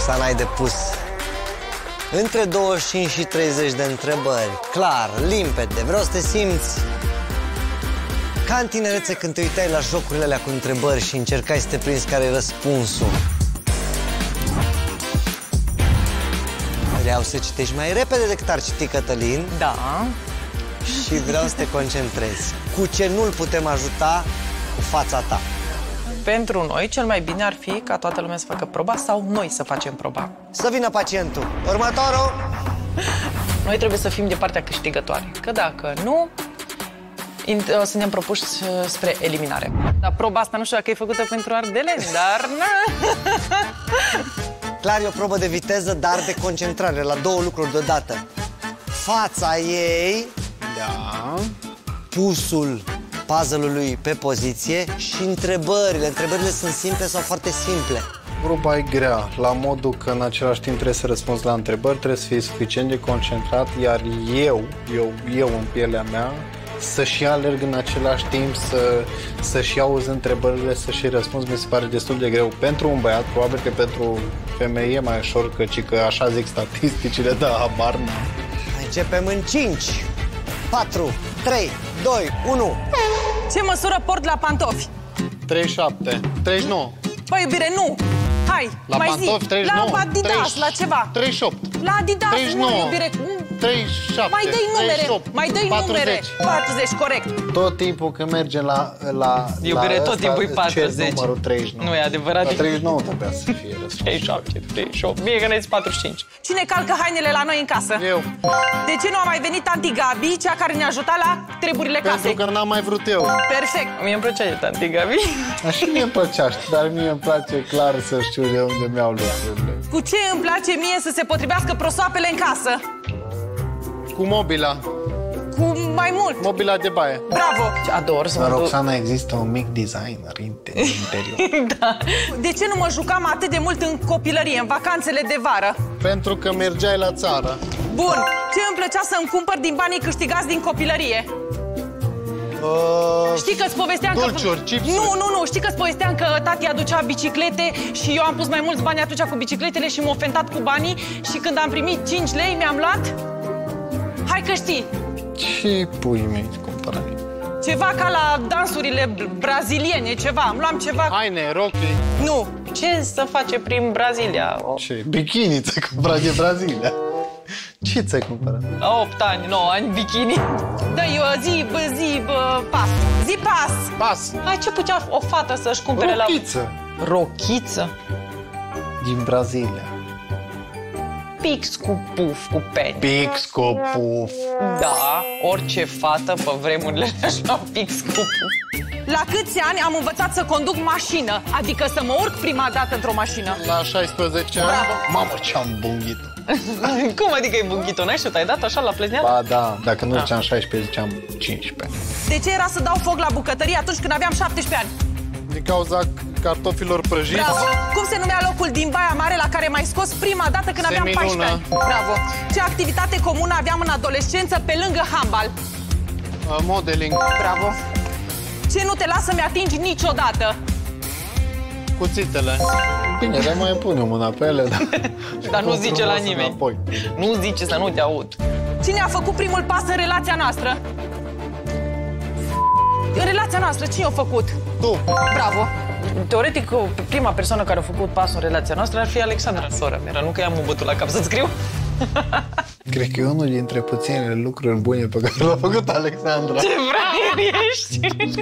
Roxana, ai de pus între 25 și 30 de întrebări. Clar, limpede, vreau să te simți ca în tinerețe când te uitai la jocurile alea cu întrebări și încercai să te prinzi care e răspunsul. Vreau să citești mai repede decât ar citi Cătălin. Da. Și vreau să te concentrezi. Cu ce nu-l putem ajuta cu fața ta? Pentru noi, cel mai bine ar fi ca toată lumea să facă proba sau noi să facem proba. Să vină pacientul. Următorul! Noi trebuie să fim de partea câștigătoare. Că dacă nu, suntem propuși spre eliminare. Dar proba asta nu știu dacă e făcută pentru ardeleni, dar... Clar, e o probă de viteză, dar de concentrare la două lucruri deodată. Fața ei, Da. pusul puzzle-ului pe poziție și întrebările. Întrebările sunt simple sau foarte simple. Proba e grea, la modul că în același timp trebuie să răspunzi la întrebări, trebuie să fii suficient de concentrat, iar eu în pielea mea, să-și alerg în același timp, să-și auzi întrebările, să-și răspunzi, mi se pare destul de greu. Pentru un băiat, probabil că pentru femeie e mai ușor, că așa zic statisticile, dar habar n-am. Începem în 5, 4, 3, 2, 1. Ce măsură port la pantofi? 37, 39. Păi, iubire, nu! Hai, La mai pantofi, zi! 39, La Adidas, 30, la ceva! 38. La Adidas, 39, nu, iubire! 37, Mai dă-i numere! 38, Mai dă-i 40. numere! 40, corect! Tot timpul când mergem Iubire, tot timpul e 40. Numărul 39. Nu e adevărat. La 39 trebuia să fie răspuns. 37, 38, bine că ne-ai 45. Cine calcă hainele la noi în casă? Eu. De ce nu a mai venit tanti Gabi, cea care ne ajuta la treburile casei? Pentru că n-am mai vrut eu. Perfect! Mie îmi plăcea de tanti Gabi. Așa mie îmi plăcea, dar mie îmi place clar să știu de unde mi-au lucrurile. Cu ce îmi place mie să se potrivească prosoapele în casă? Cu mobila. Cu mai mult. Mobila de baie. Bravo! Ador să La mă duc. Roxana există un mic designer interior. Da. De ce nu mă jucam atât de mult în copilărie, în vacanțele de vară? Pentru că mergeai la țară. Bun. Ce îmi plăcea să-mi cumpăr din banii câștigați din copilărie? Știi că-ți povesteam dulciuri, chipsuri. Nu, știi că-ți povesteam că tati aducea biciclete și eu am pus mai mulți bani atunci cu bicicletele și m-am ofentat cu banii și când am primit 5 lei mi-am luat? Hai că știi! Ce pui mei cumpărai? Ceva ca la dansurile braziliene, ceva. Îmi luam ceva... Haine, rochii. Nu. Ce să face prin Brazilia? Ce? Bikini ți-ai cumpărat de Brazilia. Ce ți-ai cumpărat? La 8 ani, 9 ani, bikini. Da-i pas. Zi pas. Pas. Hai, ce putea o fată să-și cumpere Rochiță. la... Rochiță? Din Brazilia. Pix cu puf, cu pene. Pix cu puf. Da, orice fată pe vremurile așa, pix cu puf. La câți ani am învățat să conduc mașină? Adică să mă urc prima dată într-o mașină? La 16 ani? Bravo. Mamă, ce-am bunghit. Cum adică e bunghit-o? N-ai știut? Ai dat așa la plezneală? Ba da, dacă nu ziceam 16, ziceam 15. De ce era să dau foc la bucătărie atunci când aveam 17 ani? Din cauza cartofilor prăjiți. Bravo! Cum se numea locul din Baia Mare la care m-ai scos prima dată când aveam 14 ani? Bravo! Ce activitate comună aveam în adolescență pe lângă handbal? Modeling. Bravo! Ce nu te lasă să-mi atingi niciodată? Cuțitele. Bine, dar mai pune mâna pe ele. Dar nu zice la nimeni. Înapoi. Nu zice să nu te aud. Cine a făcut primul pas în relația noastră? În relația noastră, cine a făcut? Tu. Bravo! Teoretic, prima persoană care a făcut pasul în relația noastră ar fi Alexandra, sora mea. Nu că i-am bătut la cap să scriu. Cred că e unul dintre puținele lucruri bune pe care l-a făcut Alexandra. Ce vrei ești!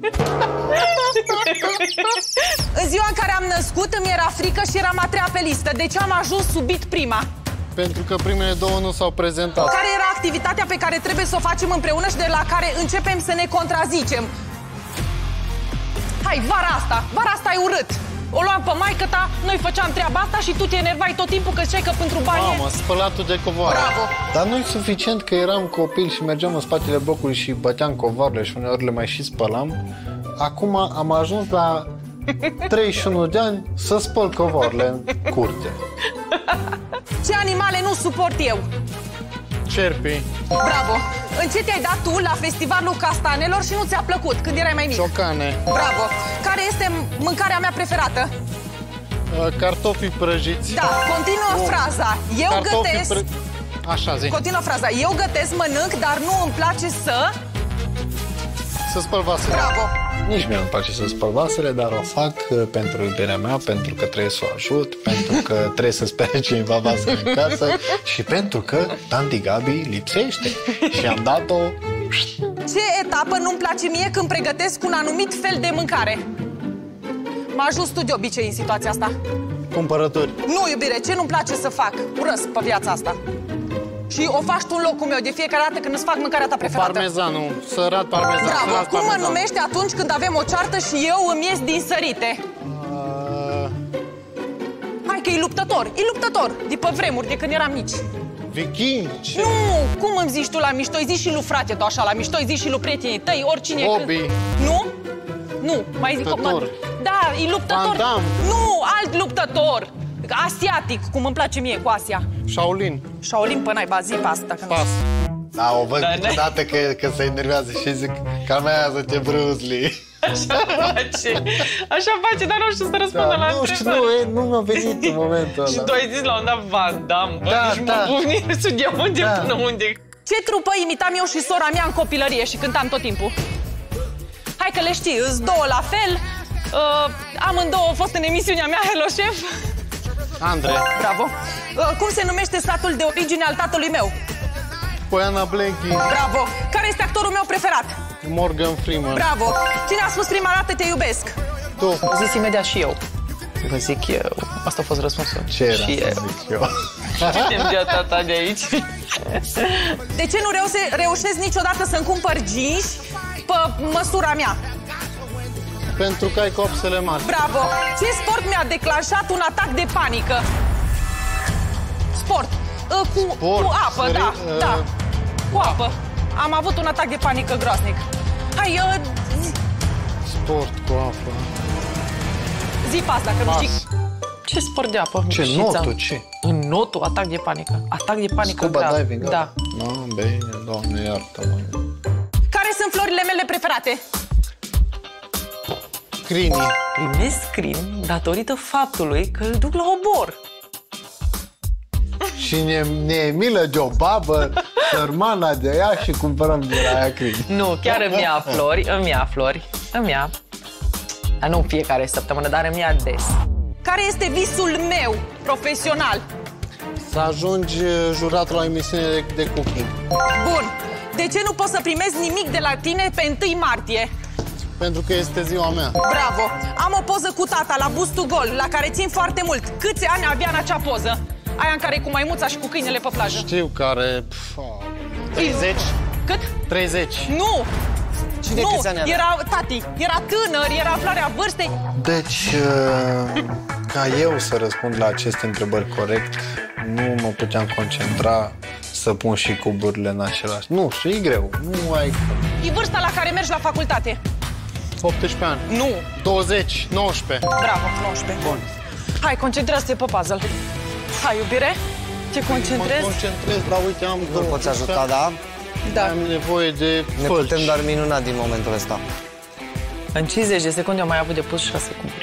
În ziua în care am născut îmi era frică și eram a treia pe listă. De ce am ajuns subit prima? Pentru că primele două nu s-au prezentat. Care era activitatea pe care trebuie să o facem împreună și de la care începem să ne contrazicem? Hai, vara asta ai urât. O luam pe maică-ta, noi făceam treaba asta și tu te enervai tot timpul că ziceai că pentru bani... Mamă, spălatul de covoare. Bravo! Dar nu-i suficient că eram copil și mergeam în spatele blocului și băteam covoarele și uneori le mai și spălam. Acum am ajuns la 31 de ani să spăl covoarele în curte. Ce animale nu suport eu? Cerpii. Bravo! În ce te-ai dat tu la festivalul castanelor și nu ți-a plăcut când erai mai mic? Ciocane. Bravo! Care este mâncarea mea preferată? Cartofii prăjiți. Da, continuă fraza. Eu gătesc... Așa, zi. Continuă fraza. Eu gătesc, mănânc, dar nu îmi place să... Să spăl vasele. Bravo. Nici mie nu-mi place să spăl vasele, dar o fac pentru iubirea mea, pentru că trebuie să o ajut, pentru că trebuie să spere cineva vasele în casă și pentru că Tanti Gabi lipsește. Și am dat-o... Ce etapă nu-mi place mie când pregătesc un anumit fel de mâncare? Mă ajut tu de obicei în situația asta. Cumpărături. Nu, iubire, ce nu-mi place să fac? Urăsc pe viața asta. Și o faci tu în locul meu de fiecare dată când îți fac mâncarea ta preferată. Parmezanul, sărat parmezan. Bravo, sărat cum parmezan. mă numește atunci când avem o ceartă și eu îmi ies din sărite? Hai că e luptător, e luptător, de pe vremuri, de când eram mici. Viking. Nu, cum îmi zici tu la mișto? Îi zici și lui frate tu așa, la mișto îi zici și lui prietenii tăi, oricine. Hobby. Nu? Nu, mai zic... Luptător. Da, e luptător. Van Damme. Nu, alt luptător. Asiatic, cum îmi place mie cu Asia. Shaolin. Shaolin pe naiba, zi pe asta. Că Pas. Da, o văd Da, câteodată că se enervează și zic, calmează-te, Bruce Lee. Așa face. Așa face, dar nu știu să răspundă la nu știu, întrebare. nu mi-a venit în momentul ăla. Și tu ai zis la un dat Van Damme. Bă, Da, deci da. mă bufni râsul de unde Da. până unde. Ce trupă imitam eu și sora mea în copilărie și cântam tot timpul? Hai că le știi, îs două la fel. Amândouă au fost în emisiunea mea, Hello Chef. Andre. Bravo. Cum se numește statul de origine al tatălui meu? Poiana Blanky. Bravo. Care este actorul meu preferat? Morgan Freeman. Bravo. Cine a spus prima dată te iubesc? Tu. Zis imediat și eu. Vă zic eu. Asta a fost răspunsul. Ce era Și să eu. zic eu? Citem viața ta de aici. De ce nu reușesc niciodată să-mi cumpăr jeans pe măsura mea? Pentru că ai copsele mari. Bravo! Ce sport mi-a declanșat un atac de panică? Sport. Cu apă, da, da. Cu apă. Am avut un atac de panică groaznic. Hai, Sport cu apă. zi pe asta, că nu Pas. știi. Ce sport de apă? Ce, notul, ce? În notul, atac de panică. Atac de panică Scuba grav. diving, Da. Nu, bine, Doamne, iartă-mă. Care sunt florile mele preferate? Crini. Primesc screen datorită faptului că îl duc la obor. Și ne e milă de o babă, sărmana de ea și cumpărăm de la ea crini. Nu, chiar îmi ia flori, îmi ia. Dar nu în fiecare săptămână, dar îmi ia des. Care este visul meu profesional? Să ajungi jurat la o emisiune de cooking. Bun. De ce nu pot să primesc nimic de la tine pe 1 martie? Pentru că este ziua mea. Bravo! Am o poză cu tata la bustul gol, la care țin foarte mult. Câți ani avea în acea poză? Aia în care e cu maimuța și cu câinele pe plajă. Știu care... 30? Cât? 30. Nu! Cine Nu, câți ani avea? era tati, era tânăr, era floarea vârstei. Deci, ca eu să răspund la aceste întrebări corect, nu mă puteam concentra să pun și cuburile în același. Nu știu, e greu. Nu ai... E vârsta la care mergi la facultate. 18 ani. Nu. 20, 19. Bravo, 19. Bun. Hai, concentrează-te pe puzzle. Hai, iubire, te concentrezi? Mă concentrez, dar uite, am Nu poți ajuta, da? Da. Am nevoie de Ne fălci. putem doar minuna din momentul ăsta. În 50 de secunde am mai avut de pus 6 cuburi.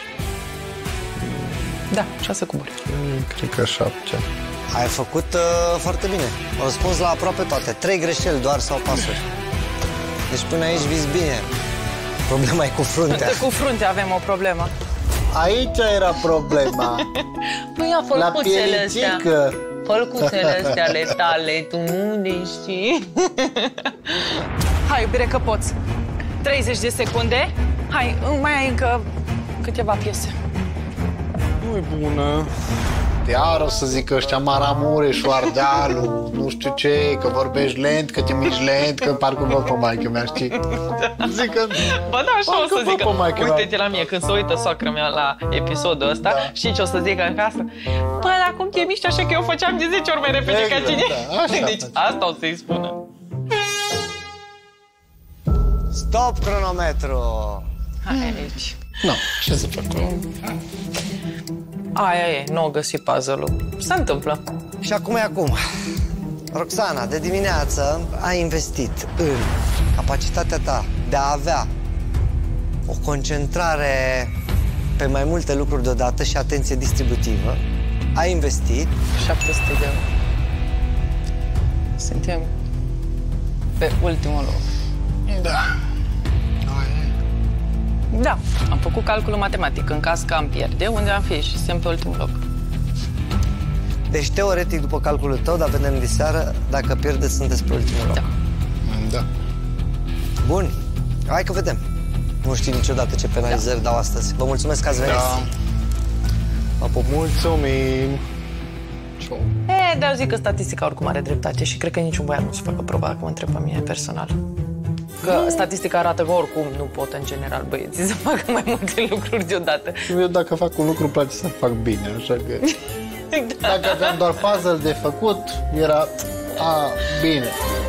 Da, 6 cuburi. Cred că 7. Ai făcut foarte bine. Au răspuns la aproape toate. 3 greșeli doar sau pasuri. Deci până aici vizi bine. Problema e cu fruntea. Cu frunte avem o problemă. Aici era problema. Nu ia La fălcuțele astea. pielicică. Fălcuțele astea ale tale, tu nu le știi. Hai, iubire, că poți. 30 de secunde. Hai, mai ai încă câteva piese. Nu e bună. Iar o să zic ăștia Maramureșul, Ardealul, nu știu ce, că vorbești lent, că te miști lent, că parcă vă pe maică mea, știi? Zic că... Bă, da, așa o să Parcă zică. vă pe maică mea. Uite-te la mie, când se uită soacră mea la episodul ăsta, Da. știi ce o să zică în casă? Bă, dar cum te miști așa că eu făceam de 10 ori mai repede Exact, ca tine? da, așa Deci face. asta o să-i spună. Stop cronometru! Hai aici. Nu, ce să fac? Aia e, nu o găsi puzzle-ul. Se întâmplă. Și acum e acum. Roxana, de dimineață ai investit în capacitatea ta de a avea o concentrare pe mai multe lucruri deodată și atenție distributivă. Ai investit 700 de euro. Suntem pe ultimul loc. Da. Da, am făcut calculul matematic. În caz că am pierde, unde am fi și suntem pe ultimul loc. Deci, teoretic, după calculul tău, dar vedem diseară, dacă pierdeți, sunteți pe ultimul loc. Da. Da. Bun, hai că vedem. Nu știi niciodată ce penalizări dau astăzi. Vă mulțumesc că ați venit. Da. Mulțumim. Dar eu zic că statistica oricum are dreptate și cred că niciun băiat nu se facă proba, că mă întreb pe mine personal. Că statistica arată că oricum nu pot în general băieții să facă mai multe lucruri deodată. Eu dacă fac un lucru, îmi place să fac bine, așa că... Dacă aveam doar puzzle de făcut, era... bine.